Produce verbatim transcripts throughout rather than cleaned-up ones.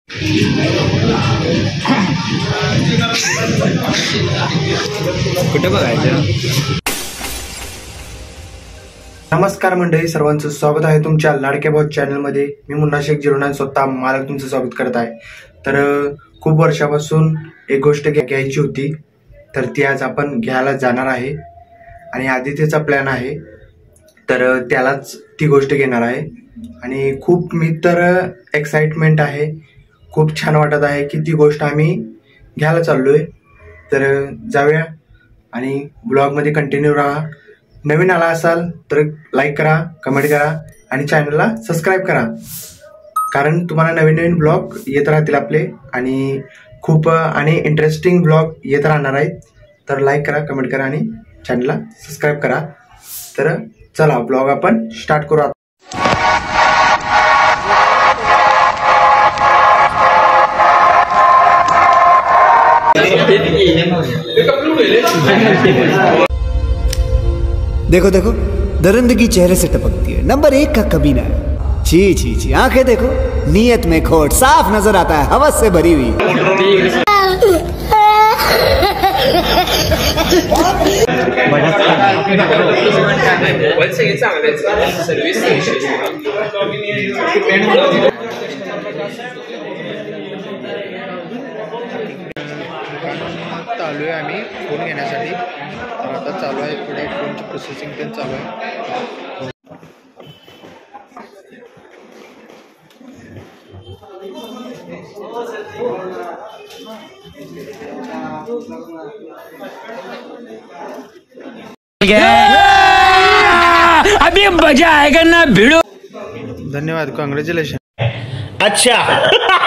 कुठे बघायचं? नमस्कार मंडळी, सर्वांचं स्वागत आहे तुमच्या लाडक्या भाऊ चॅनलमध्ये. मी मुन्ना शेख जिरोनान स्वतः मालक तुमचं स्वागत करत आहे. तर खूप वर्षापासून एक गोष्ट घ्यायची होती, तर ती आज आपण घ्यायला जाणार आहे आणि आदित्यचा प्लॅन आहे, तर त्यालाच ती गोष्ट घेणार आहे. आणि खूप मी तर एक्साइटमेंट आहे, खूप छान वाटत आहे की ती गोष्ट आम्ही घ्यायला चाललोय. तर जाऊया आणि ब्लॉगमध्ये कंटिन्यू राहा. नवीन आला असाल तर लाईक करा, कमेंट करा आणि चॅनलला सबस्क्राईब करा, कारण तुम्हाला नवीन नवीन ब्लॉग येत राहतील आपले आणि खूप आणि इंटरेस्टिंग ब्लॉग येत राहणार आहेत. तर लाईक करा, कमेंट करा आणि चॅनलला सबस्क्राईब करा. तर चला ब्लॉग आपण स्टार्ट करू. देखो देखो, दरिंदगी चेहरे से टपकती है. नंबर एक का कमीना है. छी छी छी, आंखें देखो, नीयत में खोट साफ नजर आता है, हवस से भरी हुई. चालू आहे आम्ही फोन घेण्यासाठी. तर आता चालू आहे थोडं फोनची प्रोसेसिंग पण चालू आहे. अभी मजा आएगा ना भिड़ो. धन्यवाद, कॉंग्रॅच्युलेशन. अच्छा.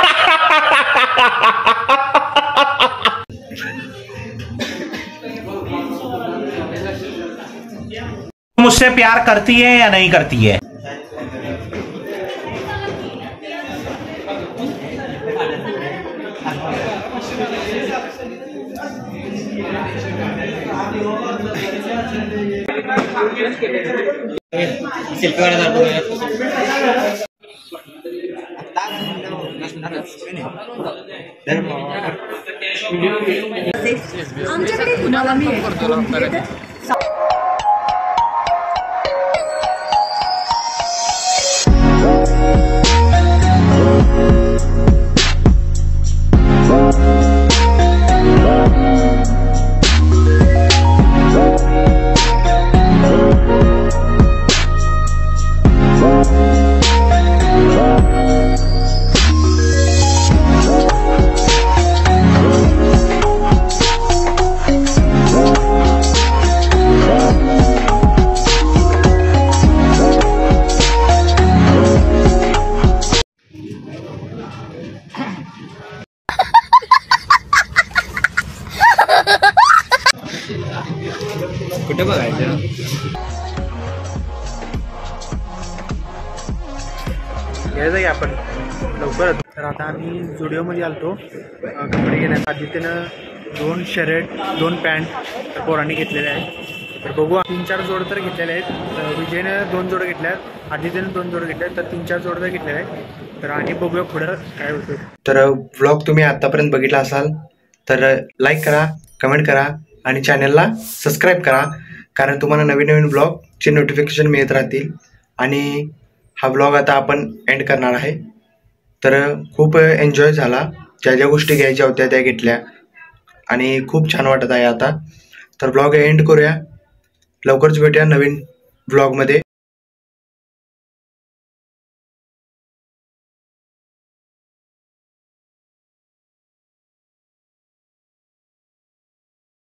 मुझसे प्यार करती है या नहीं करती है? आमच्याकडे कुणाला मी कुठे बघायचं? घ्यायचं की आपण लवकरच. तर आता आम्ही जुडिओमध्ये आलतो कपडे घेण्यात. आदित्यनं दोन शर्ट, दोन पॅन्ट पोरांनी घेतलेले आहेत. तर बघू, तीन चार जोड तर घेतलेले आहेत. विजयनं दोन जोड घेतल्या आहेत, आदित्यनं दोन जोड घेतले आहेत, तर तीन चार जोड तर घेतलेले आहेत. तर आणि बघूया पुढं काय होतं. तर व्लॉग तुम्ही आतापर्यंत बघितला असाल तर लाईक करा, कमेंट करा आणि चॅनलला सबस्क्राईब करा, कारण तुम्हाला नवीन नवीन ब्लॉगचे नोटिफिकेशन मिळत राहतील. आणि हा ब्लॉग आता आपण एंड करणार आहे. तर खूप एन्जॉय झाला, ज्या ज्या गोष्टी घ्यायच्या होत्या त्या घेतल्या आणि खूप छान वाटत आहे आता. तर ब्लॉग एंड करूया, लवकरच भेटूया नवीन ब्लॉगमध्ये.